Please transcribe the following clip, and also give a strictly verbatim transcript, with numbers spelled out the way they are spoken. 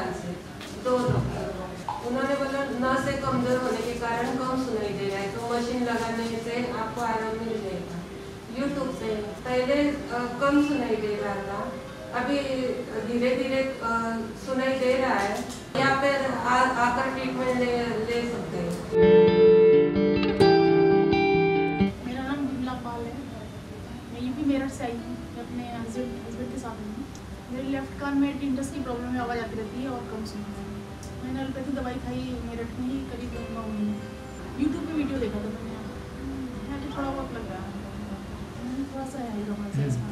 साल से दो उन्होंने बोला नस से कमजोर होने के कारण कम सुनाई दे रहा है, तो मशीन लगाने से आपको आराम मिल जाएगा। यूट्यूब से पहले आ, कम सुनाई दे रहा था, अभी धीरे धीरे सुनाई दे रहा है। यहाँ पे आ, आकर ट्रीटमेंट ले, ले सकते हैं। मेरा नाम बिमला पाल है, मैं यूपी मेरठ से आई हूँ, मैं अपने हस्बैंड हस्बैंड के साथ आई हूँ। मेरे लेफ्ट कान में टिंटस की प्रॉब्लम में आवाज़ आती रहती है और कम सुनती है। मैंने एलोपैथी दवाई खाई मेरठ में ही करीब नौ महीने। यूट्यूब पे वीडियो देखा था मैंने, यहाँ तो थोड़ा बहुत लग रहा है, थोड़ा सा है